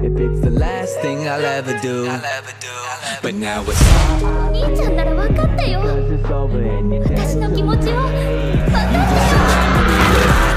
if it's the last thing I'll ever do. But now it's お兄ちゃんなら分かってよ。 'cause it's over and you 私の気持ちを分かってよ。